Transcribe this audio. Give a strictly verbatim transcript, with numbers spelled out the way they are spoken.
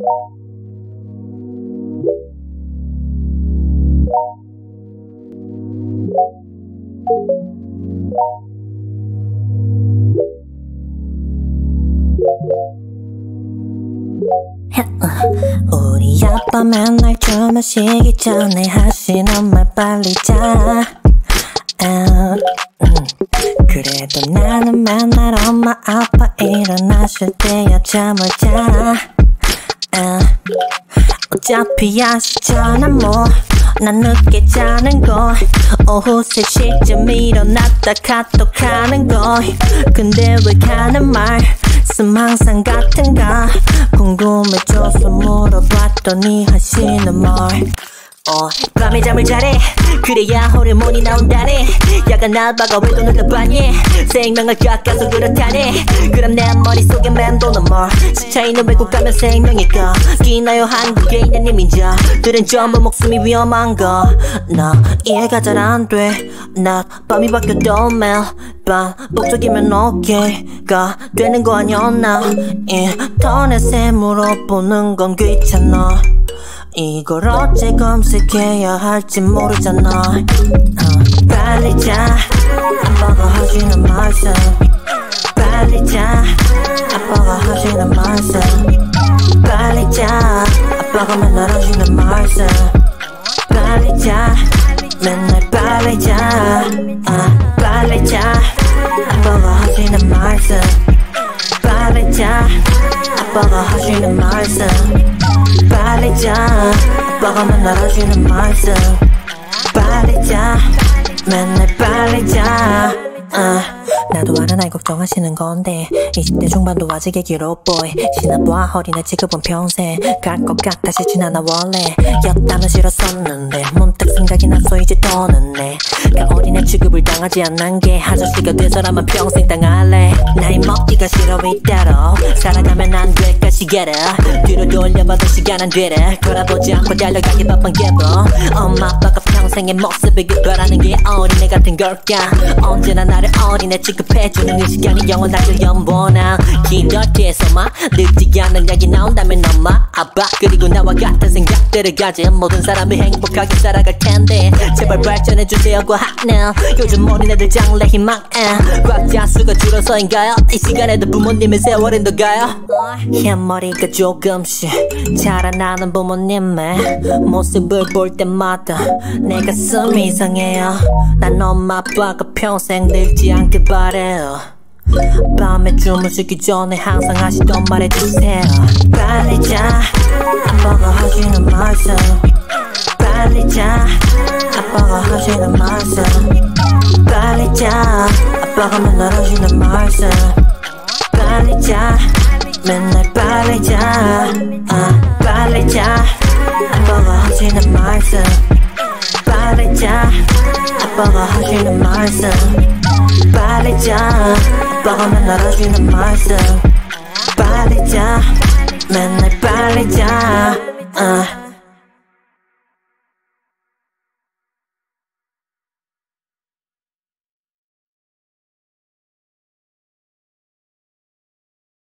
우리 아빠 맨날 주무시기 전에 하시는 말 빨리 자. 아, 음. 그래도 나는 맨날 엄마 아빠 일어나실 때야 잠을 자. 아, 어차피 아시잖아 뭐 난 늦게 자는 거. 오후 세 시쯤 일어났다 카톡하는 거. 근데 왜 가는 말씀 항상 같은가 궁금해져서 물어봤더니 하시는 말 어, 밤에 잠을 자래 그래야 호르몬이 나온다네. 야간 알바가 왜 돈 늦다 반예 생명을 깎아서 그렇다네. 그럼 내 머릿속에 맴도는 뭘 시차이는 외국 가면 생명일까 끼나요 한국에 있는 이민자들은 전부 목숨이 위험한 거. 나 이해가 잘 안 돼. 낮 밤이 바뀌어도 매일 반복적이면 오케이가 되는 거 아니었나. 인터넷에 물어보는 건 귀찮아. 이걸 어째 검색해야 할지 모르잖아. 어, 빨리 자 아빠가 하시는 말씀. 빨리 자 아빠가 하시는 말씀. 빨리 자 아빠가 맨날 하시는 말씀. 빨리 자 맨날 빨리 자. 아, 빨리 자 아빠가 하시는 말씀. 빨리 자 아빠가 하시는 말씀. 빨리 자 아빠가 맨날 하시는 말씀. 빨리 자 맨날 빨리 자. 아, 나도 알아 날 걱정하시는 건데 이십 대 중반도 아직의 길어 boy. 지나봐 어린애 지급은 평생 갈 것 같아 싫진 않아 원래. 였다면 싫었었는데 문득 생각이 났어 이제 더는 내 그 어린애 취급을 당하지 않는 게 아저씨가 돼서라면 평생 당할래. 나이 먹기가 싫어 이따로 살아가면 안 될까 시계를 뒤로 돌려봐도 시간 안 되래. 걸어보지 않고 달려가기 바쁜 개보. 엄마 아빠가 평생의 모습이길 바라는 게 어린애 같은 걸까. 언제나 나를 어린애 취급해주는 이 시간이 영원하길 연보나. 기다려서만 늦지 않는 약이 나온다면 엄마 아빠 그리고 나와 같은 생각들을 가진 모든 사람이 행복하게 살아갈 텐데 제발 발전해주세요 고 하네요. 요즘 어린애들 장래 희망에 과학자 수가 줄어서인가요? 이 시간에도 부모님의 세월은 더 가요. 흰머리가 조금씩 자라나는 부모님의 모습을 볼 때마다 내 가슴이 이상해요. 난 엄마 아빠가 평생 늙지 않길 바래요. 밤에 주무시기 전에 항상 하시던 말 해주세요. 빨리 자 아빠가 하시는 말씀. 빨리 자 아빠가 하시는 말씀. 빨리 자 아빠가 맨날 하시는 말씀. 빨리 자 맨날 빨리 자. 아, 빨리 자 아빠가 하시는 말씀. 빨리 자 아빠가 하시는 말씀. 빨리 자 아빠가 맨날 하시는 말씀. 빨리 자 맨날 빨리 자.